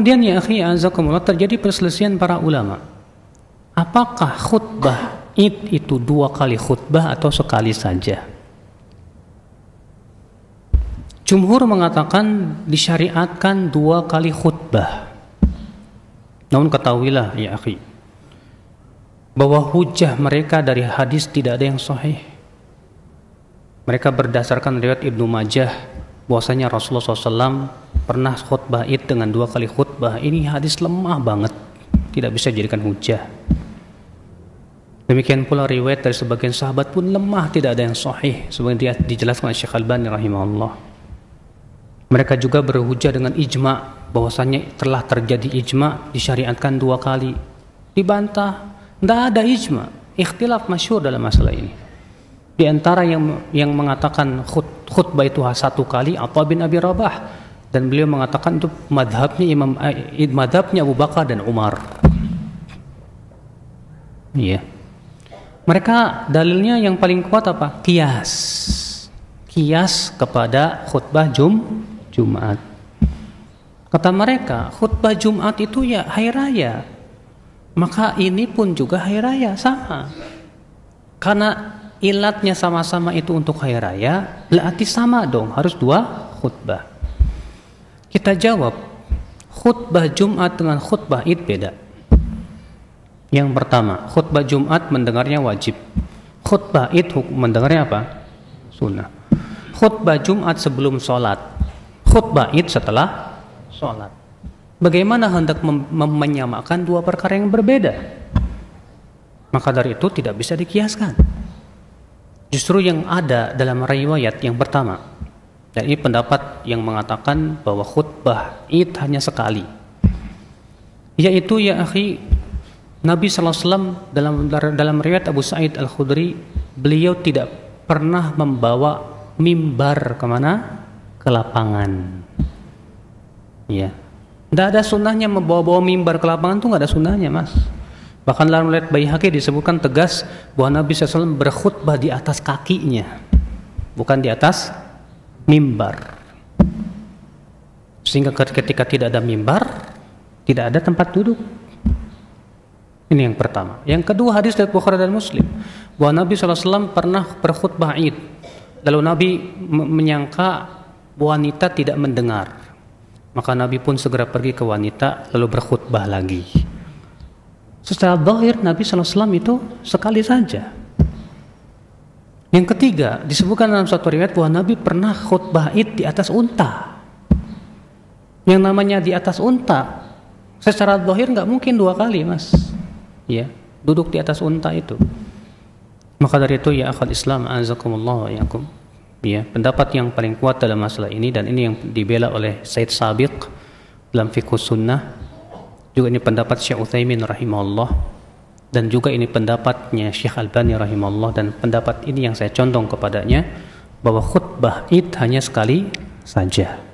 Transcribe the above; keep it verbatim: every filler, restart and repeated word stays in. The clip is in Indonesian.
Kemudian ya akhi azakumullah, terjadi perselisihan para ulama. Apakah khutbah Id itu dua kali khutbah atau sekali saja? Jumhur mengatakan disyariatkan dua kali khutbah. Namun ketahuilah ya akhi, bahwa hujah mereka dari hadis tidak ada yang sahih. Mereka berdasarkan riwayat Ibnu Majah bahwasanya Rasulullah shallallahu alaihi wasallam pernah khutbah Id dengan dua kali khutbah. Ini hadis lemah banget, tidak bisa dijadikan hujah. Demikian pula riwayat dari sebagian sahabat pun lemah, tidak ada yang sahih, sebagaimana dijelaskan oleh Syekh Albani rahimahullah. Mereka juga berhujah dengan ijma, bahwasanya telah terjadi ijma disyariatkan dua kali. Dibantah, tidak ada ijma, ikhtilaf masyhur dalam masalah ini. Di antara yang yang mengatakan khut, khutbah itu satu kali Atha bin Abi Rabah, dan beliau mengatakan itu madhabnya Imam eh, madhabnya Abu Bakar dan Umar. Iya. Mereka dalilnya yang paling kuat apa? Qiyas. Qiyas kepada khutbah Jum Jumat. Kata mereka, khutbah Jumat itu ya hari raya. Maka ini pun juga hari raya, sama. Karena ilatnya sama-sama itu untuk hari raya, berarti sama dong, harus dua khutbah. Kita jawab, khutbah Jumat dengan khutbah Id beda. Yang pertama, khutbah Jumat mendengarnya wajib. Khutbah Id mendengarnya apa? Sunnah. Khutbah Jumat sebelum sholat, khutbah Id setelah sholat. Bagaimana hendak mem- menyamakan dua perkara yang berbeda? Maka dari itu tidak bisa dikiaskan. Justru yang ada dalam riwayat yang pertama, dan ini pendapat yang mengatakan bahwa khutbah Id hanya sekali, yaitu ya akhi, Nabi shallallahu alaihi wasallam dalam dalam riwayat Abu Sa'id Al-Khudri, beliau tidak pernah membawa mimbar kemana? Ke lapangan. Ya, tidak ada sunnahnya membawa-bawa mimbar ke lapangan, tuh nggak ada sunnahnya, mas. Bahkan dalam riwayat Baihaqi disebutkan tegas bahwa Nabi shallallahu alaihi wasallam berkhutbah di atas kakinya, bukan di atas mimbar. Sehingga ketika tidak ada mimbar, tidak ada tempat duduk. Ini yang pertama. Yang kedua, hadis dari Bukhari dan Muslim bahwa Nabi shallallahu alaihi wasallam pernah berkhutbah Id, lalu Nabi menyangka wanita tidak mendengar, maka Nabi pun segera pergi ke wanita lalu berkhutbah lagi. Secara zahir Nabi shallallahu alaihi wasallam itu sekali saja. Yang ketiga, disebutkan dalam suatu riwayat bahwa Nabi pernah khutbah Id di atas unta. Yang namanya di atas unta, secara zahir nggak mungkin dua kali, mas. Ya, duduk di atas unta itu. Maka dari itu ya akhal Islam azakumullah wa yakum, ya, pendapat yang paling kuat dalam masalah ini, dan ini yang dibela oleh Said Sabiq dalam Fiqh Sunnah, juga ini pendapat Syekh Utsaimin rahimahullah, dan juga ini pendapatnya Syekh Albani rahimahullah, dan pendapat ini yang saya condong kepadanya, bahwa khutbah Id hanya sekali saja.